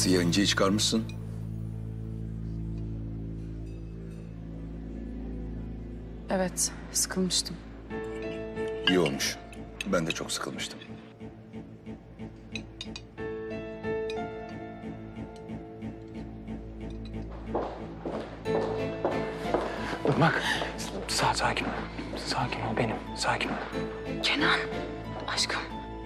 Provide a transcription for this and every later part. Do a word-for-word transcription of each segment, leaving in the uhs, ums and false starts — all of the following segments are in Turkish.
Siyah inciyi çıkarmışsın. Evet, sıkılmıştım. İyi olmuş. Ben de çok sıkılmıştım. Irmak, sağ sakin ol. Sakin ol benim, sakin ol. Kenan, aşkım.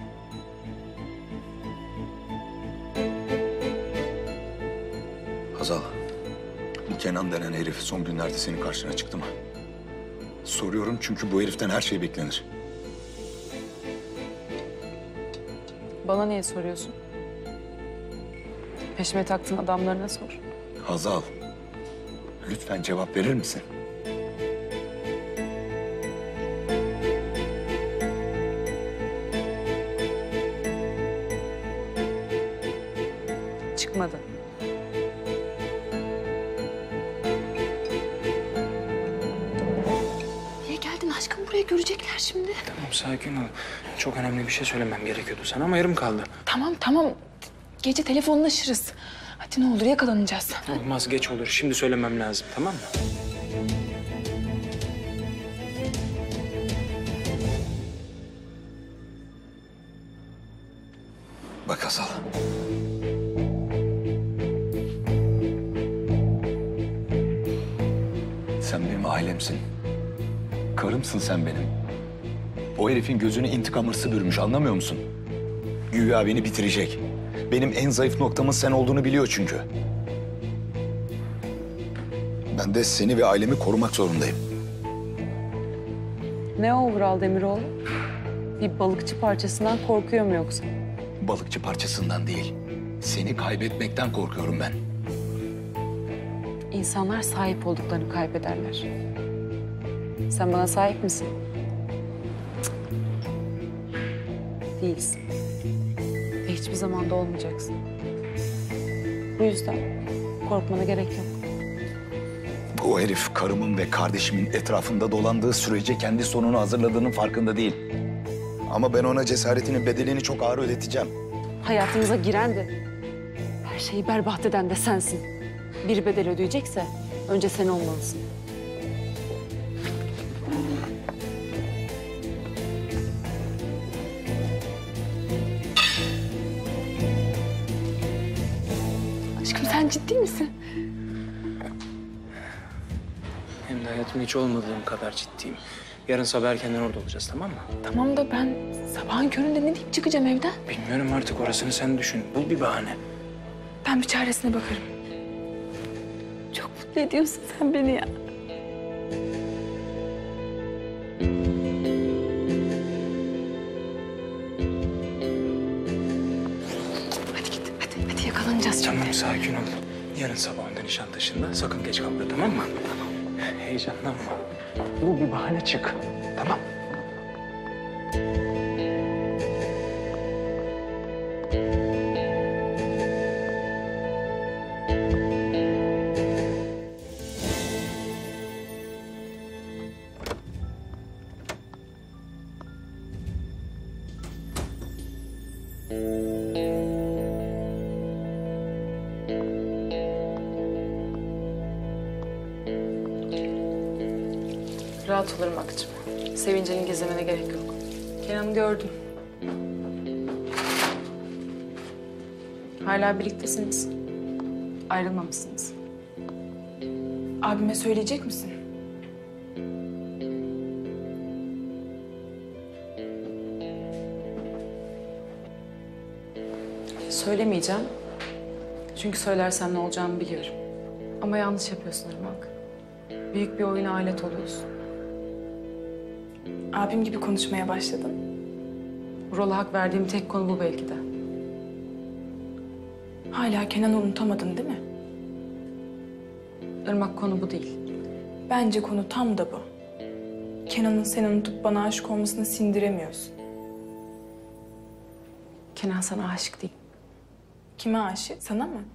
Hazal, bu Kenan denen herif son günlerde senin karşına çıktı mı? Soruyorum çünkü bu heriften her şey beklenir. Bana niye soruyorsun? Peşime taktığın adamlarına sor. Hazal, lütfen cevap verir misin? Çıkmadı. Niye geldin aşkım? Buraya görecekler şimdi. Tamam, sakin ol. Çok önemli bir şey söylemem gerekiyordu sana ama yarım kaldı. Tamam tamam. Gece telefonlaşırız. Hadi ne olur yakalanacağız. Olmaz, geç olur. Şimdi söylemem lazım, tamam mı? Bak Hazal. Sen benim ailemsin. Karımsın sen benim. O herifin gözüne intikam hırsı bürümüş, anlamıyor musun? Güya beni bitirecek. Benim en zayıf noktamın sen olduğunu biliyor çünkü. Ben de seni ve ailemi korumak zorundayım. Ne o Vural Demiroğlu? Bir balıkçı parçasından korkuyor mu yoksa? Balıkçı parçasından değil, seni kaybetmekten korkuyorum ben. İnsanlar sahip olduklarını kaybederler. Sen bana sahip misin? Cık. Değilsin. Ve hiçbir zaman da olmayacaksın. Bu yüzden korkmana gerek yok. Bu herif karımın ve kardeşimin etrafında dolandığı sürece kendi sonunu hazırladığının farkında değil. Ama ben ona cesaretinin bedelini çok ağır ödeteceğim. Hayatınıza giren de, her şeyi berbat eden de sensin. Bir bedel ödeyecekse önce sen olmalısın. Aşkım sen ciddi misin? Hem de hayatımda hiç olmadığım kadar ciddiyim. Yarın sabah erkenden orada olacağız, tamam mı? Tamam da ben sabahın köründe ne deyip çıkacağım evden? Bilmiyorum artık, orasını sen düşün. Bul bir bahane. Ben bir çaresine bakarım. Çok mutlu ediyorsun sen beni ya. Hadi git, hadi, hadi yakalanacağız şimdi. Tamam, sakin ol. Yarın sabah onda Nişantaşı'nda. Sakın geç kalma, tamam mı? Tamam. Heyecanlanma. Bul bir bahane, çık. Tamam. Rahat ol Irmak'cığım. Sevince'nin gizlemene gerek yok. Kenan'ı gördüm. Hala birliktesiniz. Ayrılmamışsınız. Abime söyleyecek misin? Söylemeyeceğim. Çünkü söylersem ne olacağını biliyorum. Ama yanlış yapıyorsun Irmak. Büyük bir oyuna alet oluyorsun. Abim gibi konuşmaya başladın. Vural'a hak verdiğim tek konu bu belki de. Hala Kenan'ı unutamadın değil mi? Irmak, konu bu değil. Bence konu tam da bu. Kenan'ın seni unutup bana aşık olmasını sindiremiyorsun. Kenan sana aşık değil. Kime aşık? Sana mı?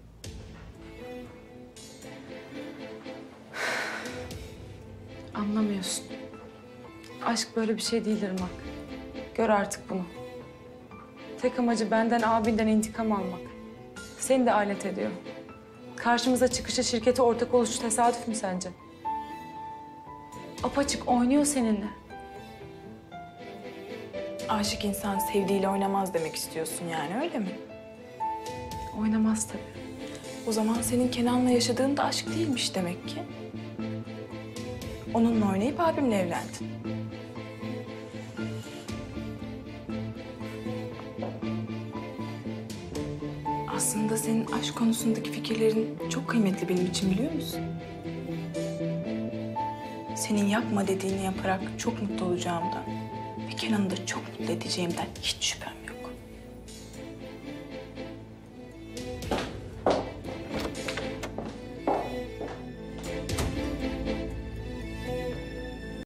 Anlamıyorsun. Aşk böyle bir şey değil Irmak. Gör artık bunu. Tek amacı benden, abinden intikam almak. Seni de alet ediyor. Karşımıza çıkışı, şirkete ortak oluşu tesadüf mü sence? Apaçık oynuyor seninle. Aşık insan sevdiğiyle oynamaz demek istiyorsun yani, öyle mi? Oynamaz tabii. O zaman senin Kenan'la yaşadığın da aşk değilmiş demek ki. Onunla oynayıp abimle evlendin. Aslında senin aşk konusundaki fikirlerin çok kıymetli benim için, biliyor musun? Senin yapma dediğini yaparak çok mutlu olacağımdan ve Kenan'ı da çok mutlu edeceğimden hiç şüphem